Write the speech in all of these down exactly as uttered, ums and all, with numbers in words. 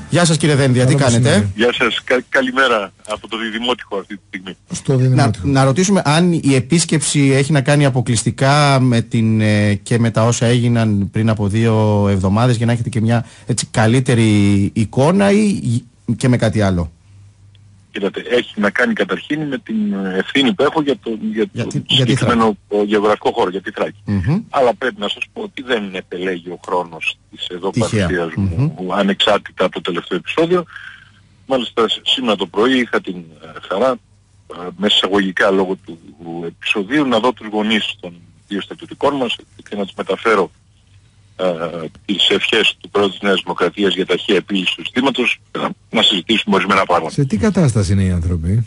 Γεια σας κύριε Δένδια, τι κάνετε? Γεια σας, κα, καλημέρα από το Διδημότυχο αυτή τη στιγμή. Στο Διδημότυχο. Να, να ρωτήσουμε αν η επίσκεψη έχει να κάνει αποκλειστικά με την, ε, και με τα όσα έγιναν πριν από δύο εβδομάδες για να έχετε και μια έτσι, καλύτερη εικόνα ή και με κάτι άλλο? Κοίτατε, έχει να κάνει καταρχήν με την ευθύνη που έχω για το, για το για συγκεκριμένο γεωγραφικό χώρο, για τη Θράκη. Mm-hmm. Αλλά πρέπει να σας πω ότι δεν επελέγει ο χρόνος της εδώ παρουσίας mm-hmm. μου ανεξάρτητα από το τελευταίο επεισόδιο. Μάλιστα σήμερα το πρωί είχα την χαρά, μέσα εισαγωγικά λόγω του επεισοδίου, να δω τους γονείς των δύο στρατιωτικών μας και να τους μεταφέρω Uh, τις ευχές του Πρόεδρου της Νέας Δημοκρατίας για ταχεία επίλυση του ζητήματος, να, να συζητήσουμε ορισμένα πράγματα. Σε τι κατάσταση είναι οι άνθρωποι?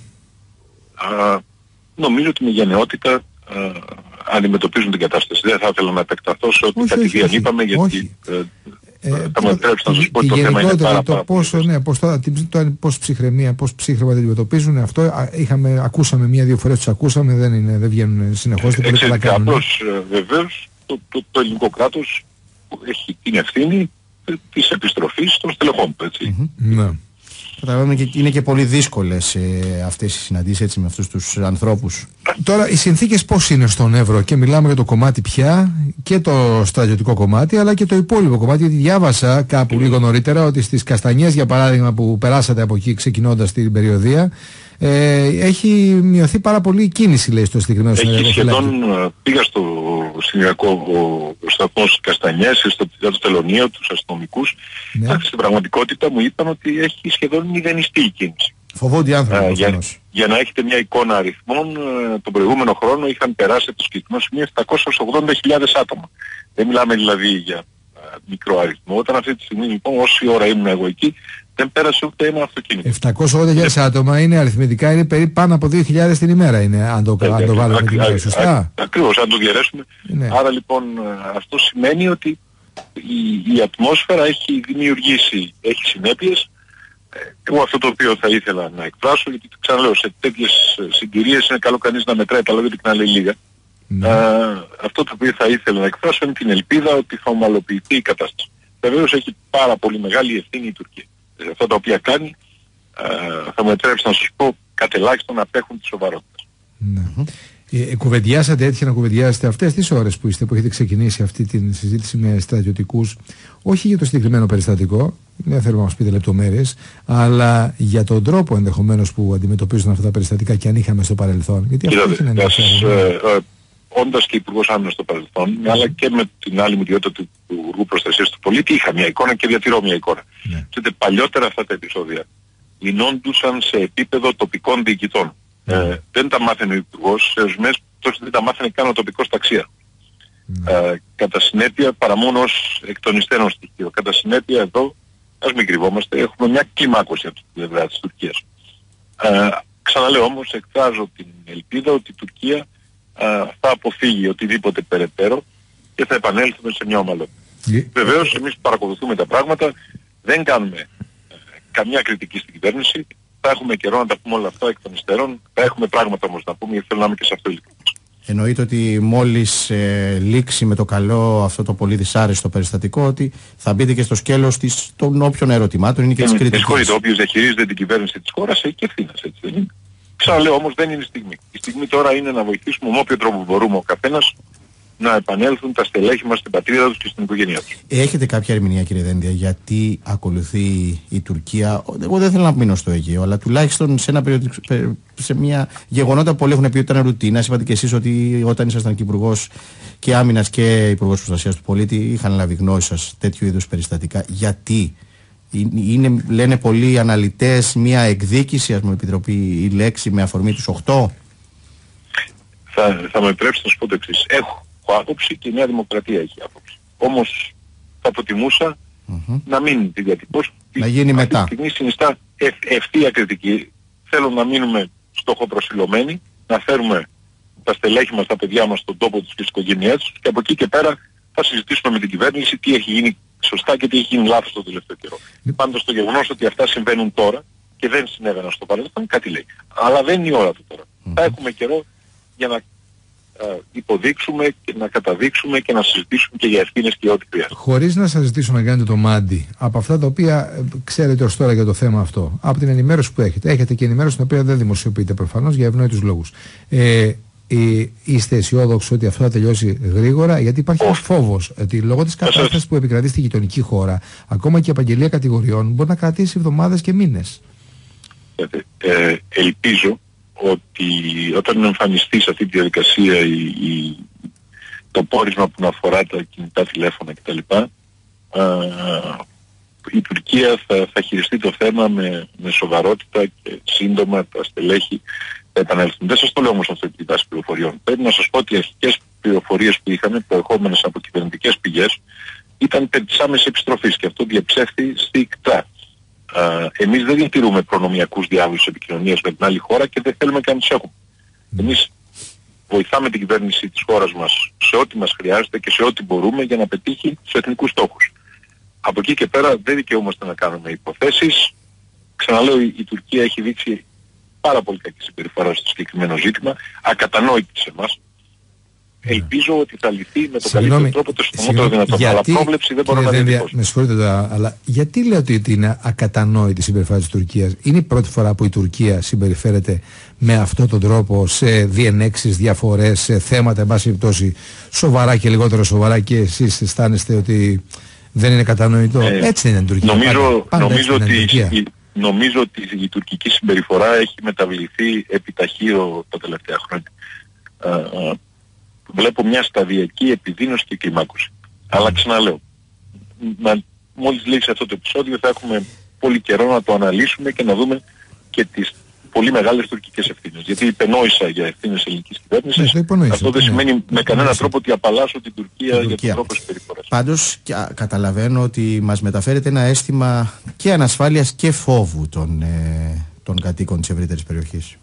Uh, νομίζω ότι με γενναιότητα uh, αντιμετωπίζουν την κατάσταση. Δεν θα ήθελα να επεκταθώ σε ό,τι κατηδίαν είπαμε, γιατί uh, ε, θα μου επιτρέψει να σας πω ότι το θέμα είναι πάρα, το πάρα πόσο, ναι, πώς, το, το, πώς ψυχραιμία, πώς ψύχρεμα αντιμετωπίζουν αυτό, είχαμε, ακούσαμε μία-δύο φορές, τους ακούσαμε, δεν, είναι, δεν βγαίνουν συνεχώς. Ε, εξαιρετικά, απλώς uh, βεβαίως το, το, το ελληνικό κράτος έχει την ευθύνη της επιστροφής των στελεχών του, έτσι. Mm-hmm. Ναι. Καταλαβαίνουμε και είναι και πολύ δύσκολες ε, αυτές οι συναντήσεις έτσι, με αυτούς τους ανθρώπους. Τώρα οι συνθήκες πώς είναι στον Εύρο, και μιλάμε για το κομμάτι πια και το στρατιωτικό κομμάτι αλλά και το υπόλοιπο κομμάτι, γιατί διάβασα κάπου λίγο νωρίτερα ότι στις Καστανιές για παράδειγμα που περάσατε από εκεί ξεκινώντας την περιοδία, Ε, έχει μειωθεί πάρα πολύ η κίνηση, λέει, στο συγκεκριμένο συνεργείο. Έχει σχεδόν, πήγα στο συνεργειακό σταθμό στις Καστανιές, στο το τελωνείο, τους αστυνομικούς. Ναι. Στην πραγματικότητα μου είπαν ότι έχει σχεδόν μηδενιστεί η κίνηση. Φοβόνται οι άνθρωποι. Ε, για, για να έχετε μια εικόνα αριθμών, τον προηγούμενο χρόνο είχαν περάσει από το συγκεκριμένο σημείο επτακόσιες ογδόντα χιλιάδες άτομα. Δεν μιλάμε δηλαδή για α, μικρό αριθμό. Όταν αυτή τη στιγμή λοιπόν, όση ώρα ήμουν εγώ εκεί, δεν πέρασε ούτε ένα αυτοκίνητο. επτακόσιες ογδόντα χιλιάδες άτομα είναι αριθμητικά, είναι περίπου πάνω από δύο χιλιάδες την ημέρα είναι, αν το, αν το βάλουμε την ημέρα, σωστά. Ακριβώς, αν το διαιρέσουμε. Ναι. Άρα λοιπόν αυτό σημαίνει ότι η, η ατμόσφαιρα έχει δημιουργήσει, έχει συνέπειες. Εγώ αυτό το οποίο θα ήθελα να εκφράσω, γιατί ξαναλέω, σε τέτοιες συγκυρίες είναι καλό κανείς να μετράει τα λόγια του και να λέει λίγα. Ναι. Α, αυτό το οποίο θα ήθελα να εκφράσω είναι την ελπίδα ότι θα ομαλοποιηθεί η κατάσταση. Βεβαίως έχει πάρα πολύ μεγάλη ευθύνη η Τουρκία. Αυτά τα οποία κάνει α, θα μου επιτρέψει να σας πω κατ' ελάχιστον να απέχουν τη σοβαρότητα. Ναι. Ε, κουβεντιάσατε, έτυχε να κουβεντιάσετε αυτές τις ώρες που είστε, που έχετε ξεκινήσει αυτή τη συζήτηση με στρατιωτικούς, όχι για το συγκεκριμένο περιστατικό, δεν θέλω να μας πείτε λεπτομέρειες, αλλά για τον τρόπο ενδεχομένως που αντιμετωπίζουν αυτά τα περιστατικά και αν είχαμε στο παρελθόν. Γιατί αυτό έχει να ενδιαφέρον. Όντας και Υπουργός Άμυνας στο παρελθόν, mm. αλλά και με την άλλη μου ιδιότητα του Υπουργού Προστασίας του Πολίτη, είχα μια εικόνα και διατηρώ μια εικόνα. Yeah. Και παλιότερα αυτά τα επεισόδια λυνόντουσαν σε επίπεδο τοπικών διοικητών. Mm. Ε, δεν τα μάθαινε ο Υπουργός, σε ορισμένες τόσο δεν τα μάθαινε καν ο τοπικός ταξία. Mm. Ε, κατά συνέπεια, παρά μόνο ως εκ των υστέρων στοιχείο. Κατά συνέπεια εδώ, ας μην κρυβόμαστε, έχουμε μια κλιμάκωση από την πλευρά της Τουρκίας. Ε, ξαναλέω όμως, εκφράζω την ελπίδα ότι η Τουρκία Uh, θα αποφύγει οτιδήποτε περαιτέρω και θα επανέλθουμε σε μια ομαλότητα. Yeah. Βεβαίως εμείς παρακολουθούμε τα πράγματα, δεν κάνουμε uh, καμιά κριτική στην κυβέρνηση, θα έχουμε καιρό να τα πούμε όλα αυτά εκ των υστέρων, θα έχουμε πράγματα όμως να πούμε, γιατί θέλω να είμαι και σε αυτό ειλικρινής. Εννοείται ότι μόλις ε, λήξει με το καλό αυτό το πολύ δυσάρεστο περιστατικό, ότι θα μπείτε και στο σκέλος της, των όποιων ερωτημάτων είναι και της κριτικής. Συγχωρείτε, όποιος διαχειρίζεται την κυβέρνηση της χώρας έχει και ευθύνες, έτσι δεν είναι? Ξαναλέω όμως δεν είναι η στιγμή. Η στιγμή τώρα είναι να βοηθήσουμε με όποιο τρόπο μπορούμε ο καθένας να επανέλθουν τα στελέχη μας στην πατρίδα τους και στην οικογένειά τους. Έχετε κάποια ερμηνεία κύριε Δένδια γιατί ακολουθεί η Τουρκία, εγώ δεν θέλω να μείνω στο Αιγαίο, αλλά τουλάχιστον σε, ένα περιοδικό, σε μια γεγονότα που όλοι έχουν πει ότι ήταν ρουτίνα. Είπατε και εσείς ότι όταν ήσασταν και Υπουργός και Άμυνας και Υπουργός Προστασίας του Πολίτη είχαν λάβει γνώση σας τέτοιου είδους περιστατικά. Γιατί? Είναι, λένε πολλοί αναλυτές, μια εκδίκηση, ας μου επιτροπεί η λέξη, με αφορμή τους οκτώ. Θα, θα με επιτρέψετε να σου πω το εξής. Έχω άποψη και η Νέα Δημοκρατία έχει άποψη. Όμως θα προτιμούσα mm-hmm. να μην τη διατυπώσω. Να γίνει μετά. Αυτή τη στιγμή συνιστά ευ, ευθεία κριτική. Θέλω να μείνουμε στόχο-προσιλωμένοι, να φέρουμε τα στελέχη μας, τα παιδιά μας στον τόπο τους και στις οικογένειές τους και από εκεί και πέρα θα συζητήσουμε με την κυβέρνηση τι έχει γίνει σωστά και τι έχει γίνει λάθος το τελευταίο καιρό. Mm. Πάντως το γεγονός ότι αυτά συμβαίνουν τώρα και δεν συνέβαιναν στο παρελθόν κάτι λέει. Αλλά δεν είναι η ώρα του τώρα. Mm. Θα έχουμε καιρό για να υποδείξουμε και να καταδείξουμε και να συζητήσουμε και για ευθύνες και ό,τι χρειάζεται. Χωρίς να σας ζητήσω να κάνετε το μάντι από αυτά τα οποία ξέρετε ως τώρα για το θέμα αυτό, από την ενημέρωση που έχετε, έχετε και ενημέρωση την οποία δεν δημοσιοποιείτε προφανώς για ευνόητους λόγους. Ε, ε, είστε αισιόδοξοι ότι αυτό θα τελειώσει γρήγορα, γιατί υπάρχει ένας φόβος ότι λόγω της κατάστασης που επικρατεί στη γειτονική χώρα, ακόμα και η απαγγελία κατηγοριών μπορεί να κρατήσει εβδομάδες και μήνες. Ε, ελπίζω ότι όταν εμφανιστεί σε αυτή τη διαδικασία η, η, το πόρισμα που αφορά τα κινητά τηλέφωνα κτλ. Η Τουρκία θα, θα χειριστεί το θέμα με, με σοβαρότητα και σύντομα τα στελέχη θα επανέλθουν. Δεν σας το λέω όμως αυτό επί βάση πληροφοριών. Πρέπει να σας πω ότι οι αρχικές πληροφορίες που είχαμε, προερχόμενες από κυβερνητικές πηγές, ήταν περί της άμεσης επιστροφής και αυτό διαψεύθη στικτά. Uh, εμείς δεν διατηρούμε προνομιακούς διάβλους επικοινωνίας με την άλλη χώρα και δεν θέλουμε καν να τους έχουμε. Mm. Εμείς βοηθάμε την κυβέρνηση της χώρας μας σε ό,τι μας χρειάζεται και σε ό,τι μπορούμε για να πετύχει τους εθνικούς στόχους. Από εκεί και πέρα δεν δικαιούμαστε να κάνουμε υποθέσεις. Ξαναλέω, η, η Τουρκία έχει δείξει πάρα πολύ κακή συμπεριφορά στο συγκεκριμένο ζήτημα, ακατανόητη σε εμάς. Ελπίζω ότι θα λυθεί με τον καλύτερο τρόπο το συντομότερο δυνατό. Αλλά πρόβλεψη δεν μπορώ να διατυπώσω. Με συγχωρείτε τώρα, αλλά γιατί λέτε ότι είναι ακατανόητη η συμπεριφορά της Τουρκίας? Είναι η πρώτη φορά που η Τουρκία συμπεριφέρεται με αυτόν τον τρόπο σε διενέξεις, διαφορές, σε θέματα, εν πάση περιπτώσει, σοβαρά και λιγότερο σοβαρά, και εσείς αισθάνεστε ότι δεν είναι κατανοητό? Ε, έτσι είναι η Τουρκία. Νομίζω, πάντα, πάντα νομίζω, ότι, η, νομίζω ότι η τουρκική συμπεριφορά έχει μεταβληθεί επιταχύρω τα τελευταία χρόνια. Α, α, Βλέπω μια σταδιακή επιδείνωση και κλιμάκωση. Mm. Αλλά ξαναλέω, να, μόλις λήξει αυτό το επεισόδιο θα έχουμε πολύ καιρό να το αναλύσουμε και να δούμε και τις πολύ μεγάλες τουρκικές ευθύνες. Γιατί υπενόησα για ευθύνες ελληνικής κυβέρνησης. Ναι, αυτό δεν σημαίνει ναι, με κανένα τρόπο ότι απαλλάσσω την Τουρκία, την Τουρκία για τον τρόπο συμπεριφοράς. Πάντως καταλαβαίνω ότι μας μεταφέρεται ένα αίσθημα και ανασφάλειας και φόβου των, ε, των κατοίκων της ευρύτερης περιοχής.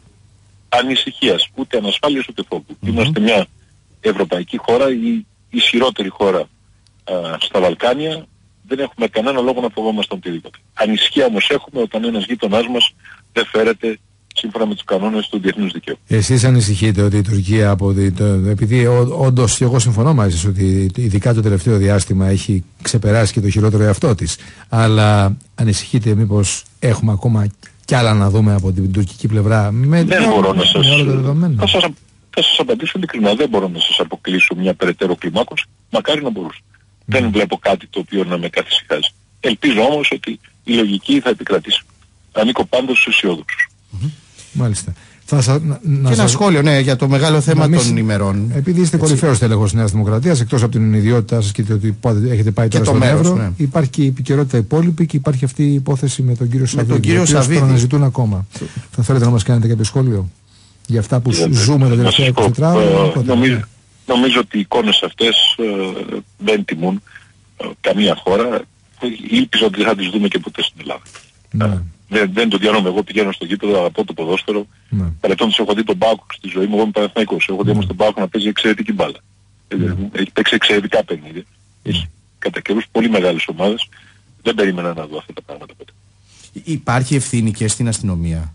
Ανησυχίας, ούτε ανασφάλειας ούτε φόβου. Mm-hmm. Είμαστε μια ευρωπαϊκή χώρα, η ισχυρότερη χώρα α, στα Βαλκάνια, δεν έχουμε κανένα λόγο να φοβόμαστε οτιδήποτε. Ανησυχία όμως έχουμε όταν ένας γείτονάς μας δεν φέρεται σύμφωνα με τους κανόνες του διεθνούς δικαίου. Εσείς ανησυχείτε ότι η Τουρκία, από τη, το, επειδή ό, όντως και εγώ συμφωνώ μαζί σας ότι ειδικά το τελευταίο διάστημα έχει ξεπεράσει και το χειρότερο εαυτό της, αλλά ανησυχείτε μήπως έχουμε ακόμα κι άλλα να δούμε από την τουρκική πλευρά με, δεν με, μπορώ με, να σας, με όλα τα δεδομένα? Θα σας, θα σας απαντήσω ειλικρινά, δεν μπορώ να σας αποκλείσω μια περαιτέρω κλιμάκωση, μακάρι να μπορούσα. Mm. Δεν βλέπω κάτι το οποίο να με καθησυχάζει. Ελπίζω όμως ότι η λογική θα επικρατήσει. Ανήκω πάντως στους αισιόδοξους. Mm-hmm. Μάλιστα. Θα σα, να, και ένα σας... σχόλιο, ναι, για το μεγάλο θέμα να, των ημερών. Επειδή είστε κορυφαίος τέλεχος της Νέας Δημοκρατίας, εκτός από την ιδιότητά σας και ότι έχετε πάει τώρα στον Εύρο, ναι, υπάρχει και η επικαιρότητα υπόλοιπη και υπάρχει αυτή η υπόθεση με τον κύριο Σαββίδη. Με τον κύριο Σαββίδη. Τον αναζητούν ακόμα. Θα θέλετε να μας κάνετε κάποιο σχόλιο για αυτά που yeah, ζούμε τα τελευταία είκοσι τέσσερα ώρα? Uh, νομίζω, νομίζω ότι οι εικόνες αυτές uh, δεν τιμούν uh, καμία χώρα. Ήλπιζα ότι δεν θα τις δούμε και ποτέ στην Ελλάδα. Ναι. Uh, δεν, δεν το διάνομαι. Εγώ πηγαίνω στο γήπεδο, αγαπώ το ποδόσφαιρο. Ναι. Παρετώντας έχω δει τον Πάοκ στη ζωή μου, εγώ είμαι Παναθηναϊκός. Έχω δει όμως τον Πάοκ να παίζει εξαιρετική μπάλα. Ναι. Έχει παίξει εξαιρετικά παιχνίδια. Ναι. Έχει κατά καιρούς πολύ μεγάλες ομάδες. Δεν περίμενα να δω αυτά τα πράγματα ποτέ. Υπάρχει ευθύνη και στην αστυνομία?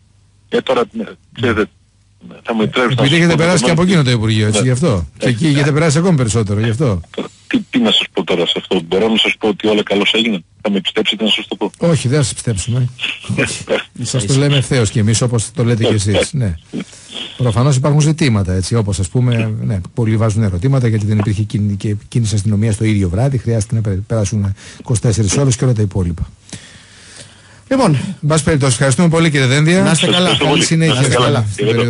Ε, τώρα, ναι, ξέρετε, θα μου επιτρέψετε. Επειδή έχετε περάσει και από εκείνο το Υπουργείο, έτσι, ναι, γι' αυτό. Και εκεί έχετε περάσει ακόμη περισσότερο, γι' αυτό. Τι, τι να σας πω τώρα σε αυτό? Μπορώ να σας πω ότι όλα καλώς έγιναν? Θα με πιστέψετε να σας το πω? Όχι, δεν θα σας πιστέψουμε. Σας το λέμε ευθέως κι εμείς, όπως το λέτε κι εσείς. Ναι. Προφανώς υπάρχουν ζητήματα, έτσι, όπως ας πούμε, ναι, πολλοί βάζουν ερωτήματα γιατί δεν υπήρχε κίνηση αστυνομίας το ίδιο βράδυ, χρειάστηκε να περάσουν είκοσι τέσσερις ώρες και όλα τα υπόλοιπα. Λοιπόν, εν πάση περιπτώσει, ευχαριστούμε πολύ κύριε Δένδια. Να είστε καλά. Καλή συνέχεια.